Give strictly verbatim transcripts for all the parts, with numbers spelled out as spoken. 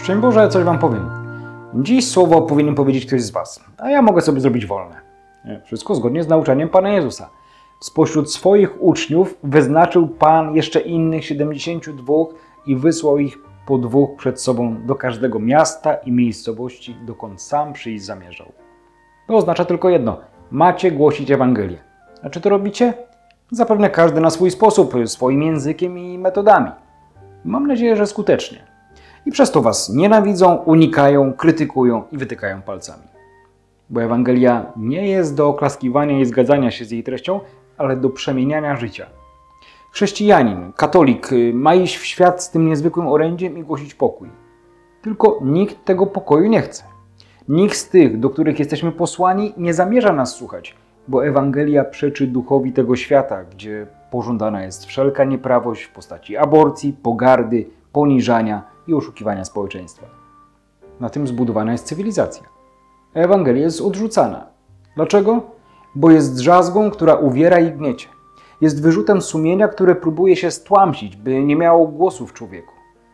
Szczęść Boże, coś wam powiem. Dziś słowo powinien powiedzieć ktoś z was, a ja mogę sobie zrobić wolne. Wszystko zgodnie z nauczaniem Pana Jezusa. Spośród swoich uczniów wyznaczył Pan jeszcze innych siedemdziesięciu dwóch i wysłał ich po dwóch przed sobą do każdego miasta i miejscowości, dokąd sam przyjść zamierzał. To oznacza tylko jedno. Macie głosić Ewangelię. A czy to robicie? Zapewne każdy na swój sposób, swoim językiem i metodami. Mam nadzieję, że skutecznie. I przez to was nienawidzą, unikają, krytykują i wytykają palcami. Bo Ewangelia nie jest do oklaskiwania i zgadzania się z jej treścią, ale do przemieniania życia. Chrześcijanin, katolik ma iść w świat z tym niezwykłym orędziem i głosić pokój. Tylko nikt tego pokoju nie chce. Nikt z tych, do których jesteśmy posłani, nie zamierza nas słuchać, bo Ewangelia przeczy duchowi tego świata, gdzie pożądana jest wszelka nieprawość w postaci aborcji, pogardy, poniżania i oszukiwania społeczeństwa. Na tym zbudowana jest cywilizacja. Ewangelia jest odrzucana. Dlaczego? Bo jest drzazgą, która uwiera i gniecie. Jest wyrzutem sumienia, które próbuje się stłamsić, by nie miało głosu w człowieku.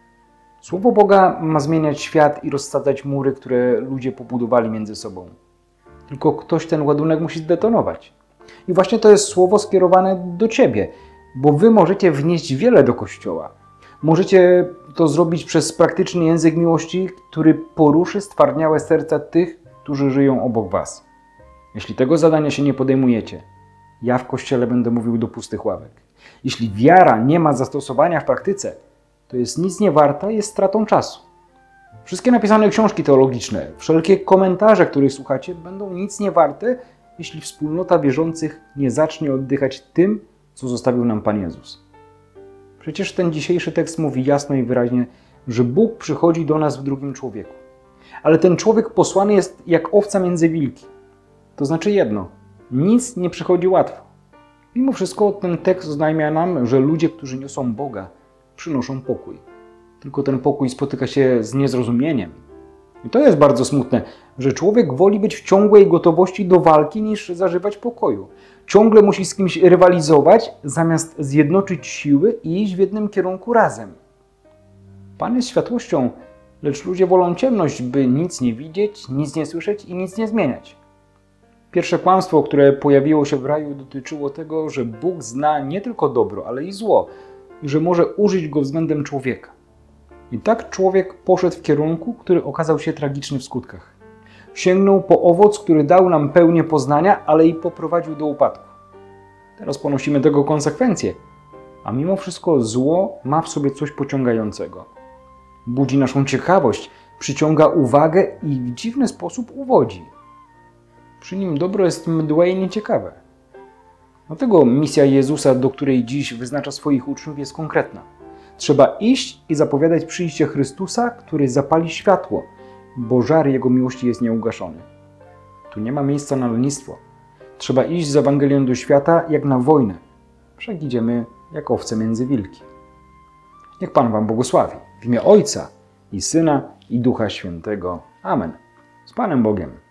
Słowo Boga ma zmieniać świat i rozsadzać mury, które ludzie pobudowali między sobą. Tylko ktoś ten ładunek musi zdetonować. I właśnie to jest słowo skierowane do ciebie, bo wy możecie wnieść wiele do Kościoła. Możecie to zrobić przez praktyczny język miłości, który poruszy stwardniałe serca tych, którzy żyją obok was. Jeśli tego zadania się nie podejmujecie, ja w Kościele będę mówił do pustych ławek. Jeśli wiara nie ma zastosowania w praktyce, to jest nic nie warta i jest stratą czasu. Wszystkie napisane książki teologiczne, wszelkie komentarze, których słuchacie, będą nic nie warte, jeśli wspólnota wierzących nie zacznie oddychać tym, co zostawił nam Pan Jezus. Przecież ten dzisiejszy tekst mówi jasno i wyraźnie, że Bóg przychodzi do nas w drugim człowieku. Ale ten człowiek posłany jest jak owca między wilki. To znaczy jedno, nic nie przychodzi łatwo. Mimo wszystko ten tekst oznajmia nam, że ludzie, którzy niosą Boga, przynoszą pokój. Tylko ten pokój spotyka się z niezrozumieniem. I to jest bardzo smutne, że człowiek woli być w ciągłej gotowości do walki, niż zażywać pokoju. Ciągle musi z kimś rywalizować, zamiast zjednoczyć siły i iść w jednym kierunku razem. Pan jest światłością, lecz ludzie wolą ciemność, by nic nie widzieć, nic nie słyszeć i nic nie zmieniać. Pierwsze kłamstwo, które pojawiło się w raju, dotyczyło tego, że Bóg zna nie tylko dobro, ale i zło i że może użyć go względem człowieka. I tak człowiek poszedł w kierunku, który okazał się tragiczny w skutkach. Sięgnął po owoc, który dał nam pełnię poznania, ale i poprowadził do upadku. Teraz ponosimy tego konsekwencje, a mimo wszystko zło ma w sobie coś pociągającego. Budzi naszą ciekawość, przyciąga uwagę i w dziwny sposób uwodzi. Przy nim dobro jest mdłe i nieciekawe. Dlatego misja Jezusa, do której dziś wyznacza swoich uczniów, jest konkretna. Trzeba iść i zapowiadać przyjście Chrystusa, który zapali światło, bo żar Jego miłości jest nieugaszony. Tu nie ma miejsca na lenistwo. Trzeba iść z Ewangelią do świata jak na wojnę. Wszak idziemy jak owce między wilki. Niech Pan wam błogosławi. W imię Ojca i Syna i Ducha Świętego. Amen. Z Panem Bogiem.